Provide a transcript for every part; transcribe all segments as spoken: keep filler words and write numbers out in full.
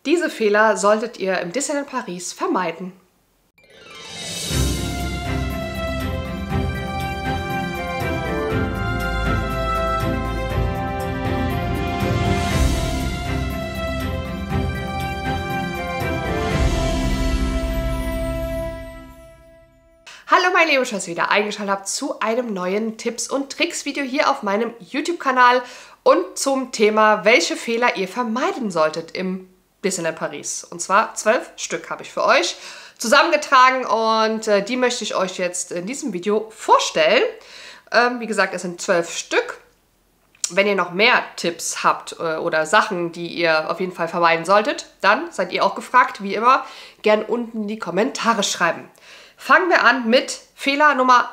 Diese Fehler solltet ihr im Disneyland Paris vermeiden. Hallo meine Lieben, schön, dass ihr wieder eingeschaltet habt zu einem neuen Tipps- und Tricks-Video hier auf meinem YouTube-Kanal und zum Thema, welche Fehler ihr vermeiden solltet im Disneyland Paris. Und zwar zwölf Stück habe ich für euch zusammengetragen und äh, die möchte ich euch jetzt in diesem Video vorstellen. Ähm, wie gesagt, es sind zwölf Stück. Wenn ihr noch mehr Tipps habt äh, oder Sachen, die ihr auf jeden Fall vermeiden solltet, dann seid ihr auch gefragt, wie immer, gern unten in die Kommentare schreiben. Fangen wir an mit Fehler Nummer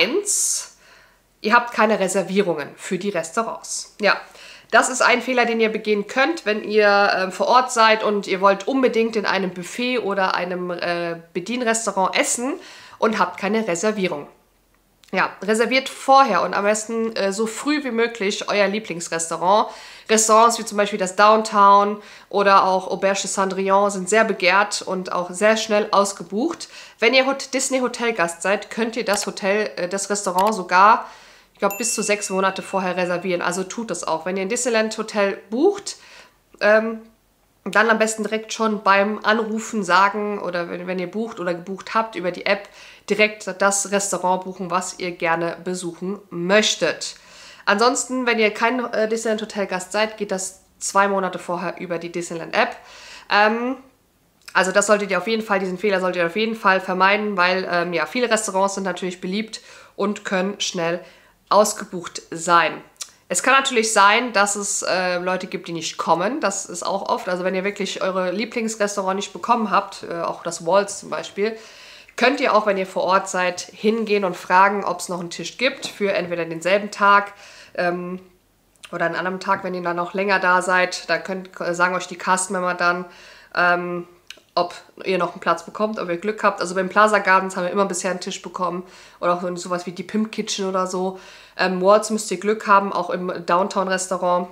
eins. Ihr habt keine Reservierungen für die Restaurants. Ja, das ist ein Fehler, den ihr begehen könnt, wenn ihr äh, vor Ort seid und ihr wollt unbedingt in einem Buffet oder einem äh, Bedienrestaurant essen und habt keine Reservierung. Ja, reserviert vorher und am besten äh, so früh wie möglich euer Lieblingsrestaurant. Restaurants wie zum Beispiel das Downtown oder auch Auberge de Cendrillon sind sehr begehrt und auch sehr schnell ausgebucht. Wenn ihr Disney Hotelgast seid, könnt ihr das Hotel, äh, das Restaurant sogar, ich glaube, bis zu sechs Monate vorher reservieren. Also tut das auch. Wenn ihr ein Disneyland Hotel bucht, ähm, dann am besten direkt schon beim Anrufen sagen oder wenn, wenn ihr bucht oder gebucht habt über die App, direkt das Restaurant buchen, was ihr gerne besuchen möchtet. Ansonsten, wenn ihr kein äh, Disneyland Hotelgast seid, geht das zwei Monate vorher über die Disneyland App. Ähm, also das solltet ihr auf jeden Fall, diesen Fehler solltet ihr auf jeden Fall vermeiden, weil ähm, ja, viele Restaurants sind natürlich beliebt und können schnell ausgebucht sein. Es kann natürlich sein, dass es äh, Leute gibt, die nicht kommen. Das ist auch oft. Also wenn ihr wirklich eure Lieblingsrestaurant nicht bekommen habt, äh, auch das Waltz zum Beispiel, könnt ihr auch, wenn ihr vor Ort seid, hingehen und fragen, ob es noch einen Tisch gibt für entweder denselben Tag ähm, oder einen anderen Tag, wenn ihr dann noch länger da seid. Da könnt, sagen euch die Cast-Member dann, ähm, ob ihr noch einen Platz bekommt, ob ihr Glück habt. Also beim Plaza Gardens haben wir immer bisher einen Tisch bekommen oder auch sowas wie die Pimp Kitchen oder so. Ähm, Waltz müsst ihr Glück haben, auch im Downtown-Restaurant.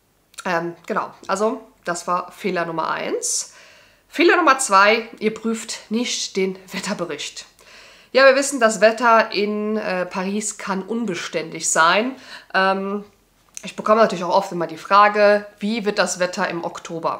Ähm, genau, also das war Fehler Nummer eins. Fehler Nummer zwei, ihr prüft nicht den Wetterbericht. Ja, wir wissen, das Wetter in äh, Paris kann unbeständig sein. Ähm, ich bekomme natürlich auch oft immer die Frage, wie wird das Wetter im Oktober?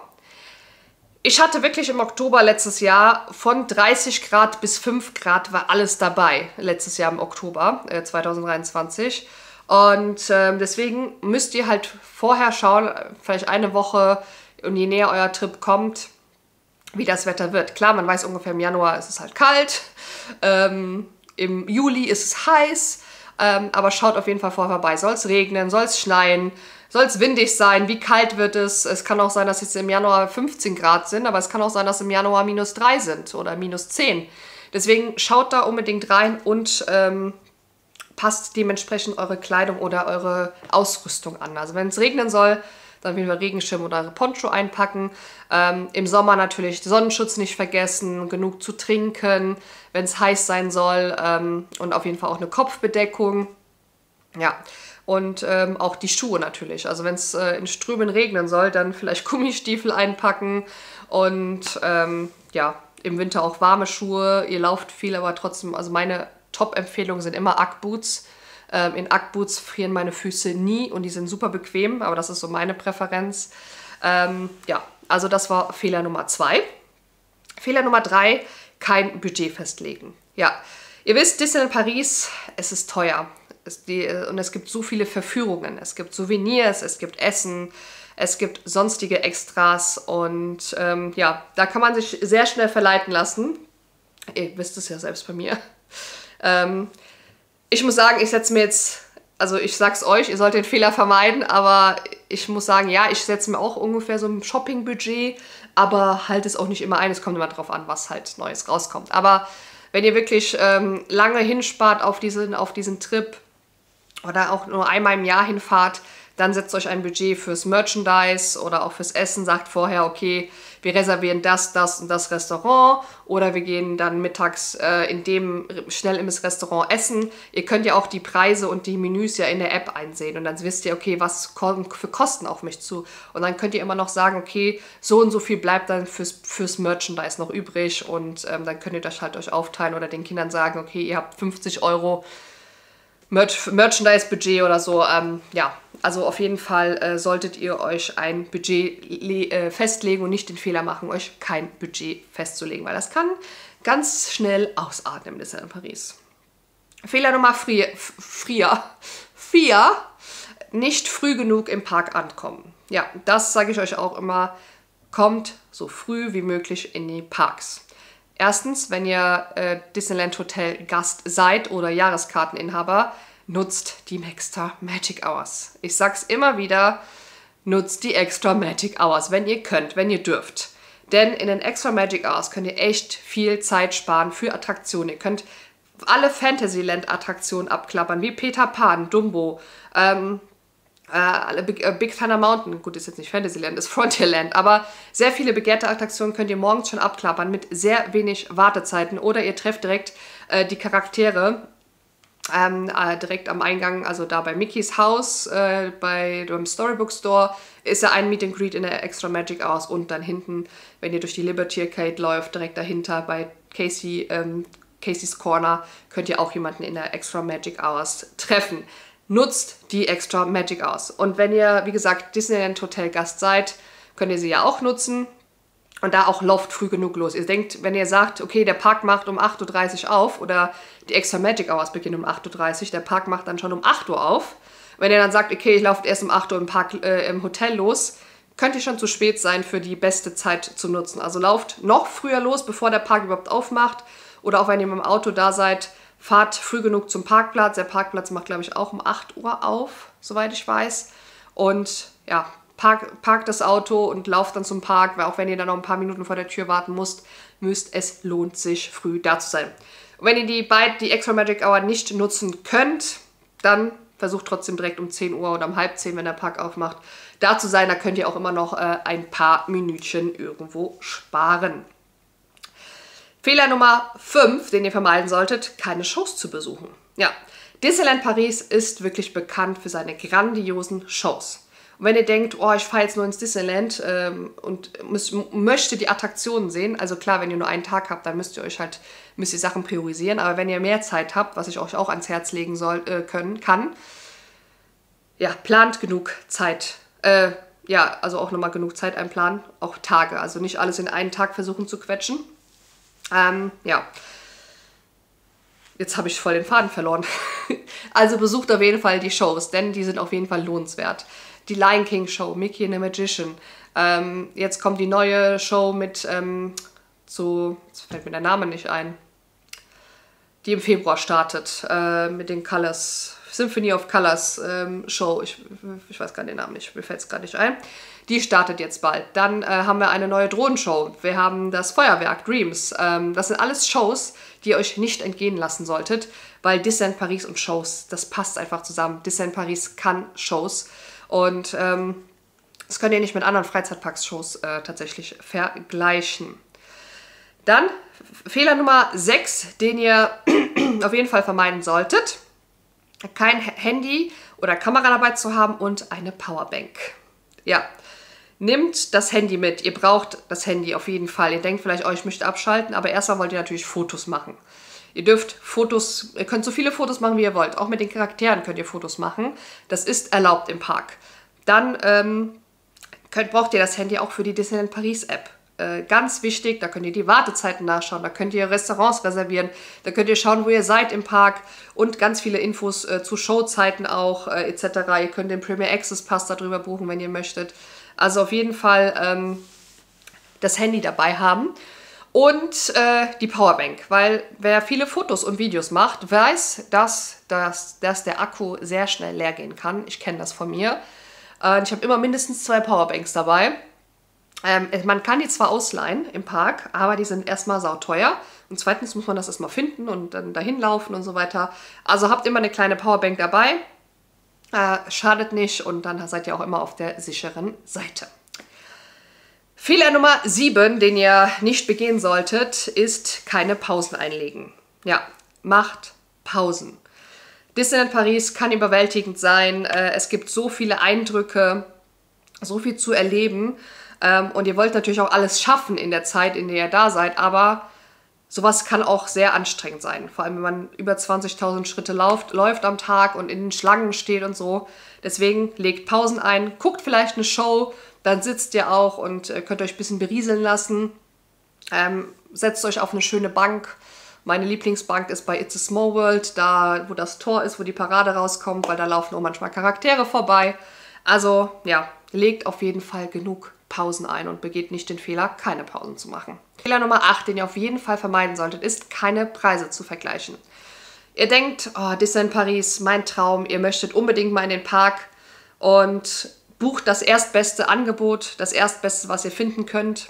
Ich hatte wirklich im Oktober letztes Jahr von dreißig Grad bis fünf Grad war alles dabei, letztes Jahr im Oktober äh, zweitausenddreiundzwanzig. Und äh, deswegen müsst ihr halt vorher schauen, vielleicht eine Woche und je näher euer Trip kommt, wie das Wetter wird. Klar, man weiß ungefähr, im Januar ist es halt kalt, ähm, im Juli ist es heiß, ähm, aber schaut auf jeden Fall vorher vorbei. Soll es regnen, soll es schneien, soll es windig sein, wie kalt wird es? Es kann auch sein, dass jetzt im Januar fünfzehn Grad sind, aber es kann auch sein, dass im Januar minus drei sind oder minus zehn. Deswegen schaut da unbedingt rein und ähm, passt dementsprechend eure Kleidung oder eure Ausrüstung an. Also wenn es regnen soll, dann werden wir Regenschirm oder Poncho einpacken. Ähm, Im Sommer natürlich Sonnenschutz nicht vergessen, genug zu trinken, wenn es heiß sein soll ähm, und auf jeden Fall auch eine Kopfbedeckung. Ja, und ähm, auch die Schuhe natürlich. Also wenn es äh, in Strömen regnen soll, dann vielleicht Gummistiefel einpacken und ähm, ja, im Winter auch warme Schuhe. Ihr lauft viel, aber trotzdem, also meine Top-Empfehlungen sind immer Ugg-Boots. Ähm, in Ugg-Boots frieren meine Füße nie und die sind super bequem, aber das ist so meine Präferenz. Ähm, ja, also das war Fehler Nummer zwei. Fehler Nummer drei, kein Budget festlegen. Ja, ihr wisst, Disneyland Paris, es ist teuer. Es, die, und es gibt so viele Verführungen. Es gibt Souvenirs, es gibt Essen, es gibt sonstige Extras und ähm, ja, da kann man sich sehr schnell verleiten lassen. Ihr wisst es ja selbst bei mir. Ähm, ich muss sagen, ich setze mir jetzt, also ich sag's euch, ihr sollt den Fehler vermeiden, aber ich muss sagen, ja, ich setze mir auch ungefähr so ein Shopping-Budget, aber halt es auch nicht immer ein. Es kommt immer drauf an, was halt Neues rauskommt. Aber wenn ihr wirklich ähm, lange hinspart auf diesen, auf diesen Trip, oder auch nur einmal im Jahr hinfahrt, Dann setzt euch ein Budget fürs Merchandise oder auch fürs Essen. Sagt vorher, okay, wir reservieren das, das und das Restaurant oder wir gehen dann mittags äh, in dem schnell im Restaurant essen. Ihr könnt ja auch die Preise und die Menüs ja in der App einsehen und dann wisst ihr, okay, was kommen für Kosten auf mich zu. Und dann könnt ihr immer noch sagen, okay, so und so viel bleibt dann fürs, fürs Merchandise noch übrig und ähm, dann könnt ihr das halt euch aufteilen oder den Kindern sagen, okay, ihr habt fünfzig Euro Merch Merchandise-Budget oder so. Ähm, ja, also auf jeden Fall äh, solltet ihr euch ein Budget äh, festlegen und nicht den Fehler machen, euch kein Budget festzulegen, weil das kann ganz schnell ausarten im Disneyland Paris. Fehler Nummer vier, vier, nicht früh genug im Park ankommen. Ja, das sage ich euch auch immer, kommt so früh wie möglich in die Parks. Erstens, wenn ihr äh, Disneyland Hotel Gast seid oder Jahreskarteninhaber, nutzt die extra Magic Hours. Ich sag's immer wieder, nutzt die extra Magic Hours, wenn ihr könnt, wenn ihr dürft. Denn in den extra Magic Hours könnt ihr echt viel Zeit sparen für Attraktionen. Ihr könnt alle Fantasyland-Attraktionen abklappern, wie Peter Pan, Dumbo, ähm, Uh, Big, uh, Big Thunder Mountain, gut, ist jetzt nicht Fantasyland, ist Frontierland, aber sehr viele begehrte Attraktionen könnt ihr morgens schon abklappern mit sehr wenig Wartezeiten oder ihr trefft direkt uh, die Charaktere ähm, uh, direkt am Eingang, also da bei Mickeys Haus, uh, bei dem Storybook Store ist ja ein Meet and Greet in der Extra Magic Hours und dann hinten, wenn ihr durch die Liberty Arcade läuft, direkt dahinter bei Casey, ähm, Casey's Corner, könnt ihr auch jemanden in der Extra Magic Hours treffen. Nutzt die Extra Magic Hours. Und wenn ihr, wie gesagt, Disneyland Hotel Gast seid, könnt ihr sie ja auch nutzen und da auch lauft früh genug los. Ihr denkt, wenn ihr sagt, okay, der Park macht um acht Uhr dreißig auf oder die Extra Magic Hours beginnen um acht Uhr dreißig, der Park macht dann schon um acht Uhr auf. Wenn ihr dann sagt, okay, ich laufe erst um acht Uhr im, Park, äh, im Hotel los, könnt ihr schon zu spät sein für die beste Zeit zu nutzen. Also lauft noch früher los, bevor der Park überhaupt aufmacht oder auch wenn ihr mit dem Auto da seid, fahrt früh genug zum Parkplatz. Der Parkplatz macht, glaube ich, auch um acht Uhr auf, soweit ich weiß. Und ja, park, parkt das Auto und lauft dann zum Park, weil auch wenn ihr dann noch ein paar Minuten vor der Tür warten müsst, müsst es lohnt sich, früh da zu sein. Und wenn ihr die, beid, die Extra Magic Hour nicht nutzen könnt, dann versucht trotzdem direkt um zehn Uhr oder um halb zehn, wenn der Park aufmacht, da zu sein. Da könnt ihr auch immer noch äh, ein paar Minütchen irgendwo sparen. Fehler Nummer fünf, den ihr vermeiden solltet, keine Shows zu besuchen. Ja, Disneyland Paris ist wirklich bekannt für seine grandiosen Shows. Und wenn ihr denkt, oh, ich fahre jetzt nur ins Disneyland ähm, und müsst, möchte die Attraktionen sehen, also klar, wenn ihr nur einen Tag habt, dann müsst ihr euch halt müsst ihr Sachen priorisieren, aber wenn ihr mehr Zeit habt, was ich euch auch ans Herz legen soll, äh, können, kann, ja, plant genug Zeit. Äh, ja, also auch nochmal genug Zeit einplanen, auch Tage, also nicht alles in einen Tag versuchen zu quetschen. Ähm, ja, jetzt habe ich voll den Faden verloren. Also besucht auf jeden Fall die Shows, denn die sind auf jeden Fall lohnenswert. Die Lion King Show, Mickey and the Magician. Ähm, jetzt kommt die neue Show mit, ähm, zu, jetzt fällt mir der Name nicht ein, die im Februar startet, äh, mit den Colors, Symphony of Colors ähm, Show. Ich, ich weiß gar nicht den Namen nicht, mir fällt es gerade nicht ein. Die startet jetzt bald. Dann äh, haben wir eine neue Drohnenshow. Wir haben das Feuerwerk, Dreams. Ähm, das sind alles Shows, die ihr euch nicht entgehen lassen solltet, weil Disneyland Paris und Shows, das passt einfach zusammen. Disneyland Paris kann Shows und ähm, das könnt ihr nicht mit anderen Freizeitparks-Shows äh, tatsächlich vergleichen. Dann Fehler Nummer sechs, den ihr auf jeden Fall vermeiden solltet. Kein Handy oder Kamera dabei zu haben und eine Powerbank. Ja, nehmt das Handy mit. Ihr braucht das Handy auf jeden Fall. Ihr denkt vielleicht, oh, ich möchte abschalten, aber erstmal wollt ihr natürlich Fotos machen. Ihr dürft Fotos, ihr könnt so viele Fotos machen, wie ihr wollt. Auch mit den Charakteren könnt ihr Fotos machen. Das ist erlaubt im Park. Dann ähm, könnt, braucht ihr das Handy auch für die Disneyland Paris App. Äh, ganz wichtig, da könnt ihr die Wartezeiten nachschauen, da könnt ihr Restaurants reservieren, da könnt ihr schauen, wo ihr seid im Park und ganz viele Infos äh, zu Showzeiten auch äh, et cetera. Ihr könnt den Premier Access Pass darüber buchen, wenn ihr möchtet. Also auf jeden Fall ähm, das Handy dabei haben und äh, die Powerbank, weil wer viele Fotos und Videos macht, weiß, dass, dass, dass der Akku sehr schnell leer gehen kann. Ich kenne das von mir. Äh, ich habe immer mindestens zwei Powerbanks dabei. Ähm, man kann die zwar ausleihen im Park, aber die sind erstmal sauteuer. Und zweitens muss man das erstmal finden und dann dahin laufen und so weiter. Also habt immer eine kleine Powerbank dabei. Äh, schadet nicht und dann seid ihr auch immer auf der sicheren Seite. Fehler Nummer sieben, den ihr nicht begehen solltet, ist keine Pausen einlegen. Ja, macht Pausen. Disneyland Paris kann überwältigend sein. Äh, es gibt so viele Eindrücke, so viel zu erleben. Ähm, und ihr wollt natürlich auch alles schaffen in der Zeit, in der ihr da seid. Aber sowas kann auch sehr anstrengend sein. Vor allem, wenn man über zwanzigtausend Schritte läuft, läuft am Tag und in den Schlangen steht und so. Deswegen legt Pausen ein, guckt vielleicht eine Show, dann sitzt ihr auch und äh, könnt euch ein bisschen berieseln lassen. Ähm, setzt euch auf eine schöne Bank. Meine Lieblingsbank ist bei It's a Small World, da wo das Tor ist, wo die Parade rauskommt, weil da laufen auch manchmal Charaktere vorbei. Also ja, legt auf jeden Fall genug Pausen ein und begeht nicht den Fehler, keine Pausen zu machen. Fehler Nummer acht, den ihr auf jeden Fall vermeiden solltet, ist, keine Preise zu vergleichen. Ihr denkt, oh, Disneyland Paris, mein Traum, ihr möchtet unbedingt mal in den Park und bucht das erstbeste Angebot, das erstbeste, was ihr finden könnt.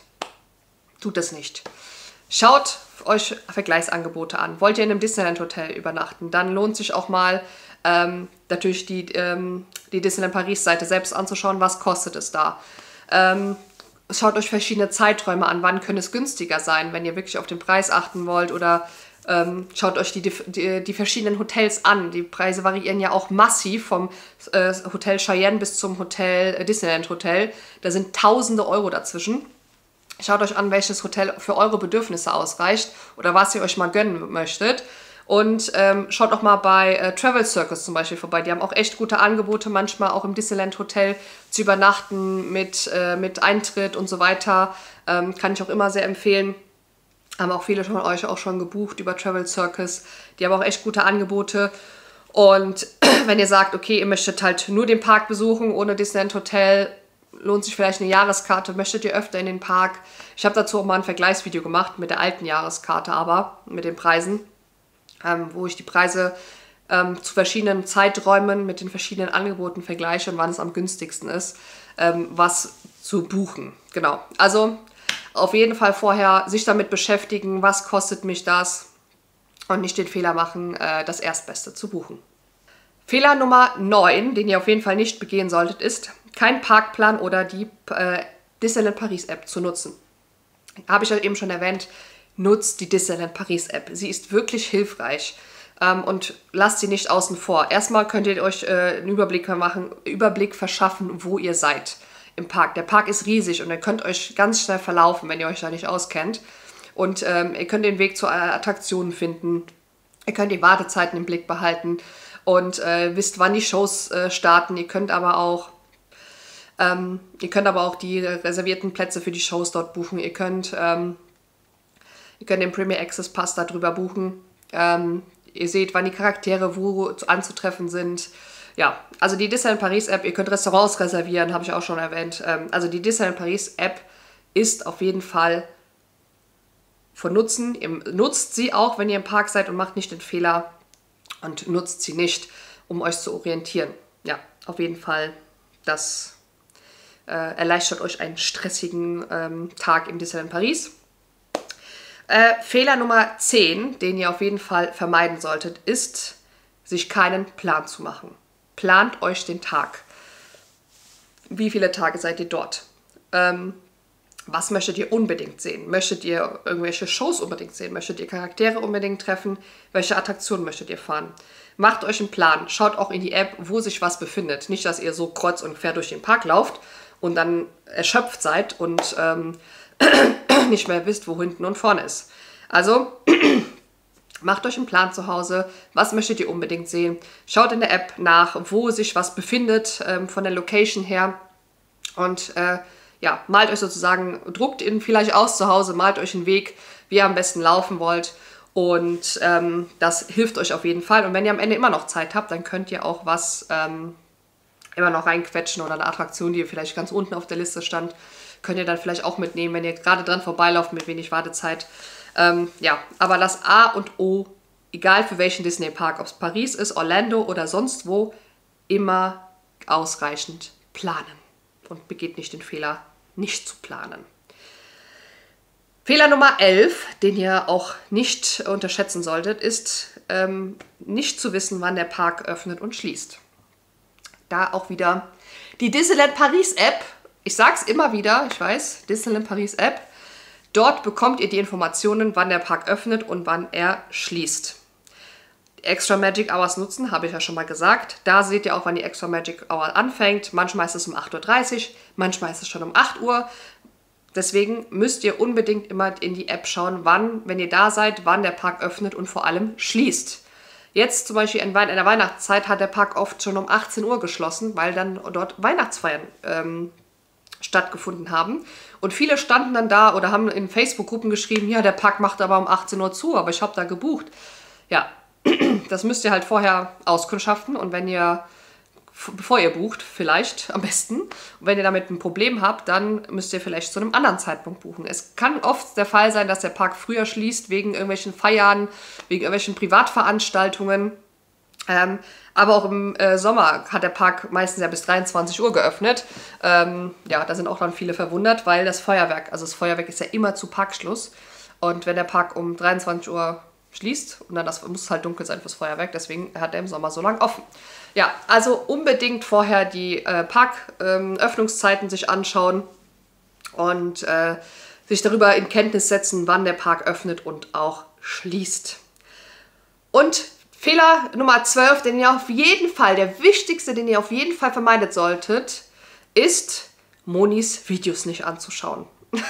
Tut es nicht. Schaut euch Vergleichsangebote an. Wollt ihr in einem Disneyland Hotel übernachten, dann lohnt sich auch mal ähm, natürlich die, ähm, die Disneyland Paris Seite selbst anzuschauen, was kostet es da. Ähm, schaut euch verschiedene Zeiträume an, wann könnte es günstiger sein, wenn ihr wirklich auf den Preis achten wollt, oder ähm, schaut euch die, die, die verschiedenen Hotels an. Die Preise variieren ja auch massiv vom äh, Hotel Cheyenne bis zum Hotel äh, Disneyland Hotel. Da sind tausende Euro dazwischen. Schaut euch an, welches Hotel für eure Bedürfnisse ausreicht oder was ihr euch mal gönnen möchtet. Und ähm, schaut auch mal bei äh, Travel Circus zum Beispiel vorbei. Die haben auch echt gute Angebote, manchmal auch im Disneyland Hotel zu übernachten mit, äh, mit Eintritt und so weiter. Ähm, kann ich auch immer sehr empfehlen. Haben auch viele von euch auch schon gebucht über Travel Circus. Die haben auch echt gute Angebote. Und wenn ihr sagt, okay, ihr möchtet halt nur den Park besuchen ohne Disneyland Hotel, lohnt sich vielleicht eine Jahreskarte, möchtet ihr öfter in den Park. Ich habe dazu auch mal ein Vergleichsvideo gemacht mit der alten Jahreskarte, aber mit den Preisen, ähm, wo ich die Preise ähm, zu verschiedenen Zeiträumen mit den verschiedenen Angeboten vergleiche und wann es am günstigsten ist, ähm, was zu buchen. Genau, also auf jeden Fall vorher sich damit beschäftigen, was kostet mich das, und nicht den Fehler machen, äh, das Erstbeste zu buchen. Fehler Nummer neun, den ihr auf jeden Fall nicht begehen solltet, ist, keinen Parkplan oder die äh, Disneyland Paris App zu nutzen. Habe ich ja eben schon erwähnt, nutzt die Disneyland Paris App. Sie ist wirklich hilfreich ähm, und lasst sie nicht außen vor. Erstmal könnt ihr euch äh, einen Überblick machen, Überblick verschaffen, wo ihr seid im Park. Der Park ist riesig und ihr könnt euch ganz schnell verlaufen, wenn ihr euch da nicht auskennt. Und ähm, ihr könnt den Weg zu Attraktionen finden. Ihr könnt die Wartezeiten im Blick behalten und äh, wisst, wann die Shows äh, starten. Ihr könnt aber auch ähm, ihr könnt aber auch die reservierten Plätze für die Shows dort buchen. Ihr könnt, ähm, ihr könnt den Premier Access Pass darüber buchen. Ähm, ihr seht, wann die Charaktere wo anzutreffen sind. Ja, also die Disneyland Paris App, ihr könnt Restaurants reservieren, habe ich auch schon erwähnt. Ähm, also die Disneyland Paris App ist auf jeden Fall von Nutzen. Ihr nutzt sie auch, wenn ihr im Park seid, und macht nicht den Fehler und nutzt sie nicht, um euch zu orientieren. Ja, auf jeden Fall, das äh, erleichtert euch einen stressigen ähm, Tag im Disneyland Paris. Äh, Fehler Nummer zehn, den ihr auf jeden Fall vermeiden solltet, ist, sich keinen Plan zu machen. Plant euch den Tag. Wie viele Tage seid ihr dort? Ähm, was möchtet ihr unbedingt sehen? Möchtet ihr irgendwelche Shows unbedingt sehen? Möchtet ihr Charaktere unbedingt treffen? Welche Attraktionen möchtet ihr fahren? Macht euch einen Plan. Schaut auch in die App, wo sich was befindet. Nicht, dass ihr so kreuz und quer durch den Park lauft und dann erschöpft seid und ähm, nicht mehr wisst, wo hinten und vorne ist. Also macht euch einen Plan zu Hause. Was möchtet ihr unbedingt sehen? Schaut in der App nach, wo sich was befindet, ähm, von der Location her. Und äh, ja, malt euch sozusagen, druckt ihn vielleicht aus zu Hause, malt euch einen Weg, wie ihr am besten laufen wollt. Und ähm, das hilft euch auf jeden Fall. Und wenn ihr am Ende immer noch Zeit habt, dann könnt ihr auch was ähm, immer noch reinquetschen oder eine Attraktion, die vielleicht ganz unten auf der Liste stand, könnt ihr dann vielleicht auch mitnehmen, wenn ihr gerade dran vorbeilauft mit wenig Wartezeit. Ähm, ja, aber das A und O, egal für welchen Disney-Park, ob es Paris ist, Orlando oder sonst wo, immer ausreichend planen. Und begeht nicht den Fehler, nicht zu planen. Fehler Nummer elf, den ihr auch nicht unterschätzen solltet, ist ähm, nicht zu wissen, wann der Park öffnet und schließt. da auch wieder die Disneyland Paris App. Ich sag's immer wieder, ich weiß, Disneyland Paris App. Dort bekommt ihr die Informationen, wann der Park öffnet und wann er schließt. Extra Magic Hours nutzen, habe ich ja schon mal gesagt. Da seht ihr auch, wann die Extra Magic Hour anfängt. Manchmal ist es um acht Uhr dreißig, manchmal ist es schon um acht Uhr. Deswegen müsst ihr unbedingt immer in die App schauen, wann, wenn ihr da seid, wann der Park öffnet und vor allem schließt. Jetzt zum Beispiel in der Weihnachtszeit hat der Park oft schon um achtzehn Uhr geschlossen, weil dann dort Weihnachtsfeiern ähm, stattgefunden haben. Und viele standen dann da oder haben in Facebook-Gruppen geschrieben, ja, der Park macht aber um achtzehn Uhr zu, aber ich habe da gebucht. Ja, das müsst ihr halt vorher auskundschaften und wenn ihr, bevor ihr bucht, vielleicht am besten. Und wenn ihr damit ein Problem habt, dann müsst ihr vielleicht zu einem anderen Zeitpunkt buchen. Es kann oft der Fall sein, dass der Park früher schließt, wegen irgendwelchen Feiern, wegen irgendwelchen Privatveranstaltungen. Ähm, aber auch im äh, Sommer hat der Park meistens ja bis dreiundzwanzig Uhr geöffnet. Ähm, ja, da sind auch dann viele verwundert, weil das Feuerwerk, also das Feuerwerk ist ja immer zu Parkschluss. Und wenn der Park um dreiundzwanzig Uhr schließt und dann das, muss es halt dunkel sein fürs Feuerwerk, deswegen hat er im Sommer so lang offen. Ja, also unbedingt vorher die äh, Parköffnungszeiten ähm, sich anschauen und äh, sich darüber in Kenntnis setzen, wann der Park öffnet und auch schließt. Und Fehler Nummer zwölf, den ihr auf jeden Fall, der wichtigste, den ihr auf jeden Fall vermeidet solltet, ist, Monis Videos nicht anzuschauen.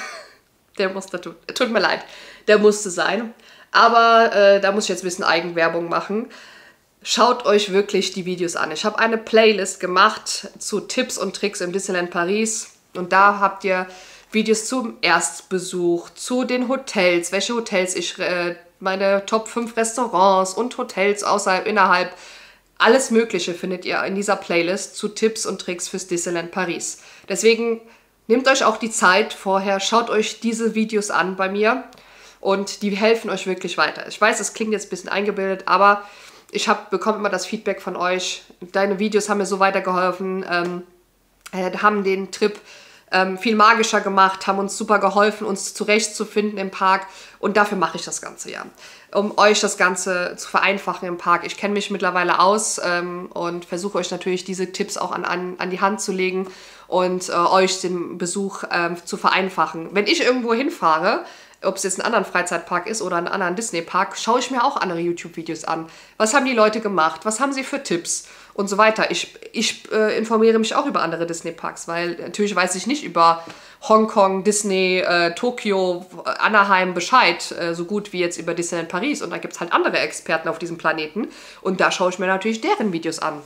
Der musste, tut, tut mir leid, der musste sein. Aber äh, da muss ich jetzt ein bisschen Eigenwerbung machen. Schaut euch wirklich die Videos an. Ich habe eine Playlist gemacht zu Tipps und Tricks im Disneyland Paris. Und da habt ihr Videos zum Erstbesuch, zu den Hotels, welche Hotels ich, äh, meine Top fünf Restaurants und Hotels außerhalb, innerhalb. Alles Mögliche findet ihr in dieser Playlist zu Tipps und Tricks fürs Disneyland Paris. Deswegen nehmt euch auch die Zeit vorher, schaut euch diese Videos an bei mir. Und die helfen euch wirklich weiter. Ich weiß, es klingt jetzt ein bisschen eingebildet, aber ich hab, bekomme immer das Feedback von euch. Deine Videos haben mir so weitergeholfen, ähm, äh, haben den Trip ähm, viel magischer gemacht, haben uns super geholfen, uns zurechtzufinden im Park. Und dafür mache ich das Ganze ja, um euch das Ganze zu vereinfachen im Park. Ich kenne mich mittlerweile aus ähm, und versuche euch natürlich diese Tipps auch an, an, an die Hand zu legen und äh, euch den Besuch ähm, zu vereinfachen. Wenn ich irgendwo hinfahre, ob es jetzt ein anderer Freizeitpark ist oder ein anderer Disney-Park, schaue ich mir auch andere YouTube-Videos an. Was haben die Leute gemacht? Was haben sie für Tipps? Und so weiter. Ich, ich äh, informiere mich auch über andere Disney-Parks, weil natürlich weiß ich nicht über Hongkong, Disney, äh, Tokio, Anaheim Bescheid, äh, so gut wie jetzt über Disneyland Paris. Und da gibt es halt andere Experten auf diesem Planeten. Und da schaue ich mir natürlich deren Videos an.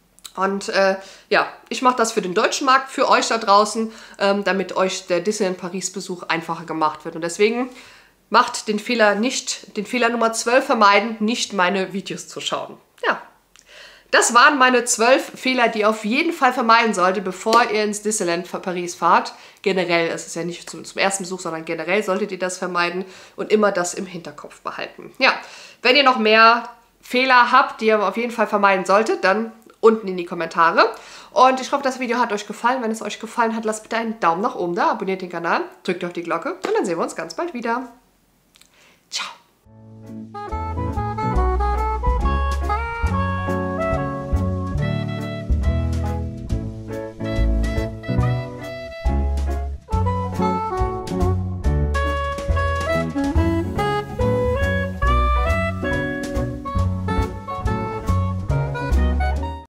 Und äh, ja, ich mache das für den deutschen Markt, für euch da draußen, ähm, damit euch der Disneyland Paris Besuch einfacher gemacht wird. Und deswegen macht den Fehler nicht, den Fehler Nummer zwölf vermeiden, nicht meine Videos zu schauen. Ja, das waren meine zwölf Fehler, die ihr auf jeden Fall vermeiden solltet, bevor ihr ins Disneyland Paris fahrt. Generell, es ist ja nicht zum, zum ersten Besuch, sondern generell solltet ihr das vermeiden und immer das im Hinterkopf behalten. Ja, wenn ihr noch mehr Fehler habt, die ihr auf jeden Fall vermeiden solltet, dann unten in die Kommentare. Und ich hoffe, das Video hat euch gefallen. Wenn es euch gefallen hat, lasst bitte einen Daumen nach oben da, abonniert den Kanal, drückt auf die Glocke und dann sehen wir uns ganz bald wieder.